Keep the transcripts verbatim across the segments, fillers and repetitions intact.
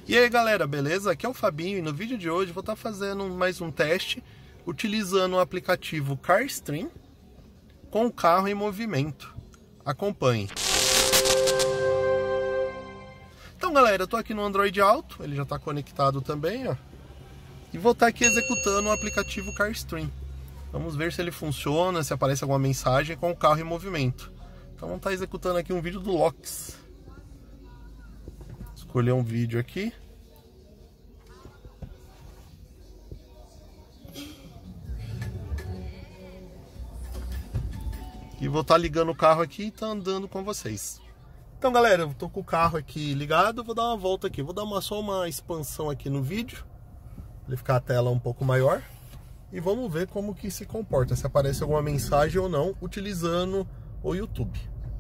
E aí galera, beleza? Aqui é o Fabinho e no vídeo de hoje vou estar fazendo mais um teste utilizando o aplicativo CarStream com o carro em movimento. Acompanhe. Então galera, eu tô aqui no Android Auto, ele já está conectado também, ó. E vou estar aqui executando o aplicativo CarStream. Vamos ver se ele funciona, se aparece alguma mensagem com o carro em movimento. Então vamos estar executando aqui um vídeo do Lox. Escolher um vídeo aqui. E vou estar ligando o carro aqui e tá andando com vocês. Então galera, eu tô com o carro aqui ligado, vou dar uma volta aqui. Vou dar uma, só uma expansão aqui no vídeo, para ele ficar a tela um pouco maior. E vamos ver como que se comporta, se aparece alguma mensagem ou não, utilizando o YouTube.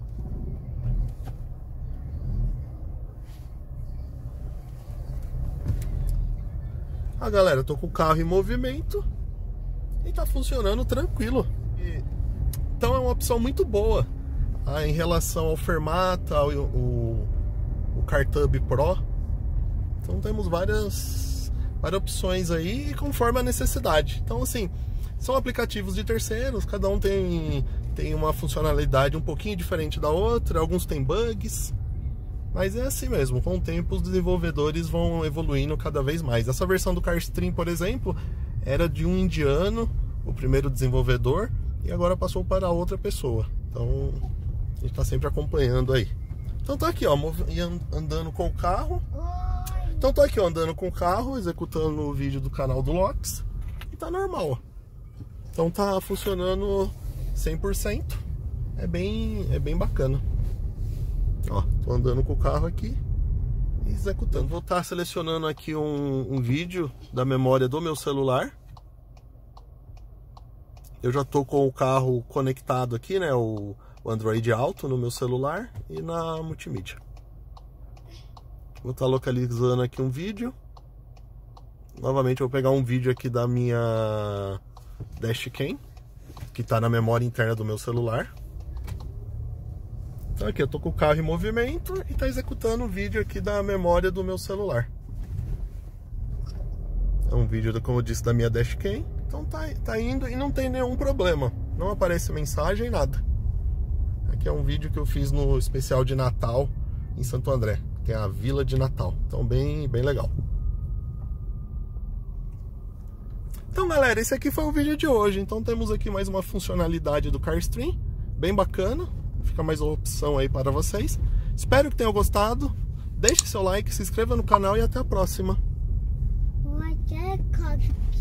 Ah galera, eu tô com o carro em movimento e tá funcionando tranquilo. E, então é uma opção muito boa ah, em relação ao Fermata, ao, o, o CarTub Pro. Então temos várias, várias opções aí conforme a necessidade. Então assim, são aplicativos de terceiros, cada um tem, tem uma funcionalidade um pouquinho diferente da outra, alguns têm bugs. Mas é assim mesmo, com o tempo os desenvolvedores vão evoluindo cada vez mais. Essa versão do CarStream, por exemplo, era de um indiano, o primeiro desenvolvedor, e agora passou para outra pessoa. Então, a gente está sempre acompanhando aí. Então tô aqui, ó, andando com o carro. Então tô aqui, ó, andando com o carro, executando o vídeo do canal do Lox. E tá normal, ó. Então tá funcionando cem por cento. É bem, é bem bacana. Ó, tô andando com o carro aqui e executando. Vou estar selecionando aqui um, um vídeo da memória do meu celular. Eu já tô com o carro conectado aqui, né? O, o Android Auto no meu celular e na multimídia. Vou estar localizando aqui um vídeo. Novamente eu vou pegar um vídeo aqui da minha dashcam, que está na memória interna do meu celular. Então aqui eu tô com o carro em movimento e tá executando o vídeo aqui da memória do meu celular. É um vídeo, como eu disse, da minha dashcam. Então tá, tá indo e não tem nenhum problema. Não aparece mensagem, nada. Aqui é um vídeo que eu fiz no especial de Natal em Santo André, que é a Vila de Natal. Então bem, bem legal. Então galera, esse aqui foi o vídeo de hoje. Então temos aqui mais uma funcionalidade do CarStream, bem bacana. Fica mais uma opção aí para vocês. Espero que tenham gostado. Deixe seu like, se inscreva no canal e até a próxima.